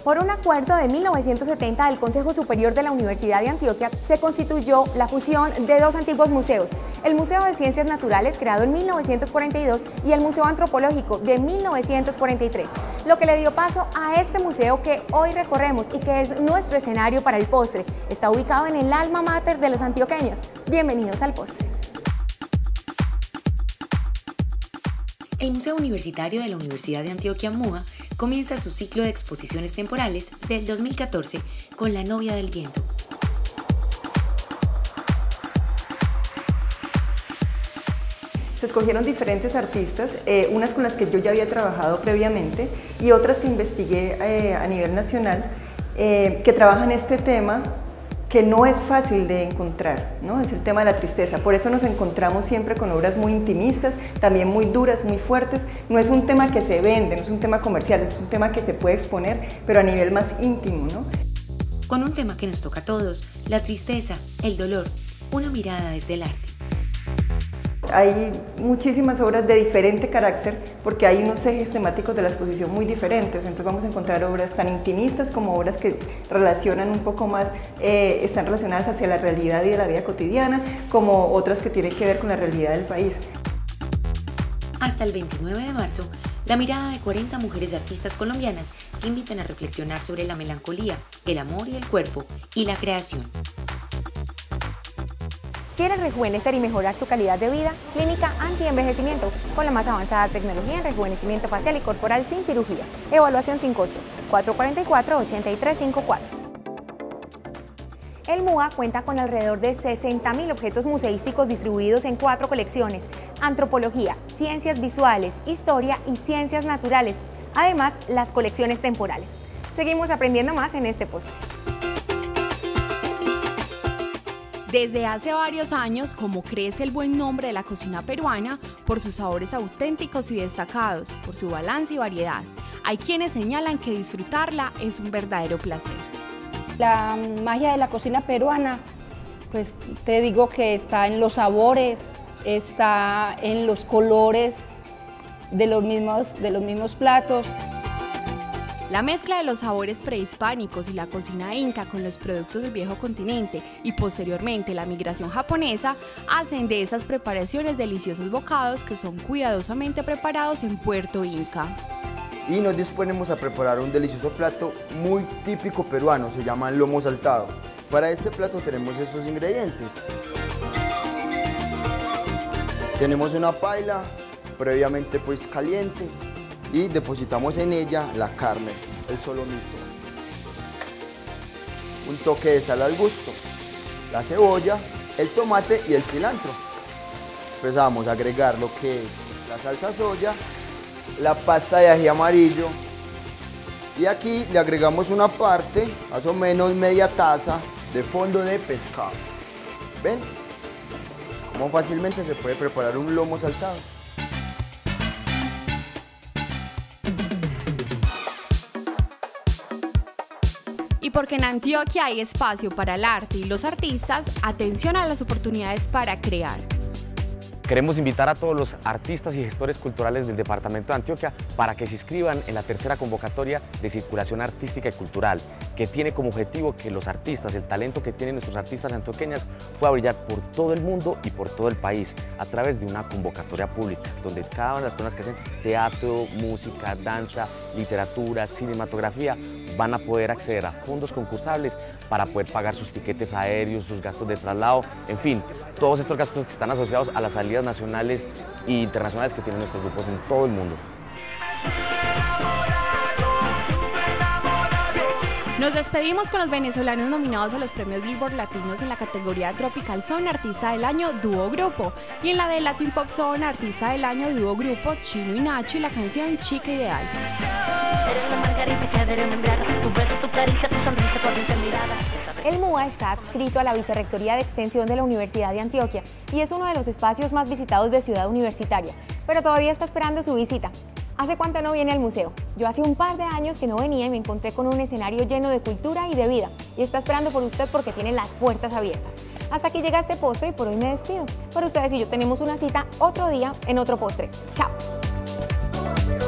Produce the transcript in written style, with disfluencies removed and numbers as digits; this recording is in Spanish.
Por un acuerdo de 1970 del Consejo Superior de la Universidad de Antioquia se constituyó la fusión de dos antiguos museos, el Museo de Ciencias Naturales, creado en 1942, y el Museo Antropológico de 1943, lo que le dio paso a este museo que hoy recorremos y que es nuestro escenario para el postre. Está ubicado en el alma mater de los antioqueños. Bienvenidos al postre. El Museo Universitario de la Universidad de Antioquia, MUA, comienza su ciclo de exposiciones temporales del 2014 con La novia del viento. Se escogieron diferentes artistas, unas con las que yo ya había trabajado previamente y otras que investigué a nivel nacional, que trabajan este tema que no es fácil de encontrar, ¿no? Es el tema de la tristeza. Por eso nos encontramos siempre con obras muy intimistas, también muy duras, muy fuertes. No es un tema que se vende, no es un tema comercial, es un tema que se puede exponer, pero a nivel más íntimo, ¿no? Con un tema que nos toca a todos, la tristeza, el dolor, una mirada desde el arte. Hay muchísimas obras de diferente carácter porque hay unos ejes temáticos de la exposición muy diferentes, entonces vamos a encontrar obras tan intimistas como obras que relacionan un poco más, están relacionadas hacia la realidad y de la vida cotidiana, como otras que tienen que ver con la realidad del país. Hasta el 29 de marzo, la mirada de 40 mujeres artistas colombianas que invitan a reflexionar sobre la melancolía, el amor y el cuerpo y la creación. ¿Quiere rejuvenecer y mejorar su calidad de vida? Clínica Anti-Envejecimiento, con la más avanzada tecnología en rejuvenecimiento facial y corporal sin cirugía. Evaluación sin costo, 444-8354. El MUA cuenta con alrededor de 60.000 objetos museísticos distribuidos en 4 colecciones: antropología, ciencias visuales, historia y ciencias naturales. Además, las colecciones temporales. Seguimos aprendiendo más en este post. Desde hace varios años, como crece el buen nombre de la cocina peruana, por sus sabores auténticos y destacados, por su balance y variedad, hay quienes señalan que disfrutarla es un verdadero placer. La magia de la cocina peruana, pues te digo que está en los sabores, está en los colores de los mismos platos. La mezcla de los sabores prehispánicos y la cocina inca con los productos del viejo continente y posteriormente la migración japonesa hacen de esas preparaciones deliciosos bocados que son cuidadosamente preparados en Puerto Inca. Y nos disponemos a preparar un delicioso plato muy típico peruano, se llama el lomo saltado. Para este plato tenemos estos ingredientes. Tenemos una paila previamente pues caliente y depositamos en ella la carne, el solomito, un toque de sal al gusto, la cebolla, el tomate y el cilantro. Empezamos a agregar lo que es la salsa soya, la pasta de ají amarillo y aquí le agregamos una parte, más o menos media taza de fondo de pescado. ¿Ven? Cómo fácilmente se puede preparar un lomo saltado. Y porque en Antioquia hay espacio para el arte y los artistas, atención a las oportunidades para crear. Queremos invitar a todos los artistas y gestores culturales del departamento de Antioquia para que se inscriban en la tercera convocatoria de circulación artística y cultural, que tiene como objetivo que los artistas, el talento que tienen nuestros artistas antioqueños, pueda brillar por todo el mundo y por todo el país a través de una convocatoria pública, donde cada una de las personas que hacen teatro, música, danza, literatura, cinematografía, van a poder acceder a fondos concursables para poder pagar sus tiquetes aéreos, sus gastos de traslado, en fin, todos estos gastos que están asociados a las salidas nacionales e internacionales que tienen nuestros grupos en todo el mundo. Nos despedimos con los venezolanos nominados a los premios Billboard Latinos en la categoría Tropical Zone Artista del Año Dúo Grupo y en la de Latin Pop Zone Artista del Año Dúo Grupo Chino y Nacho y la canción Chica Ideal. El MUA está adscrito a la Vicerrectoría de Extensión de la Universidad de Antioquia y es uno de los espacios más visitados de Ciudad Universitaria, pero todavía está esperando su visita. ¿Hace cuánto no viene al museo? Yo hace un par de años que no venía y me encontré con un escenario lleno de cultura y de vida y está esperando por usted porque tiene las puertas abiertas. Hasta aquí llega este postre y por hoy me despido. Pero ustedes y yo tenemos una cita otro día en otro postre. ¡Chao!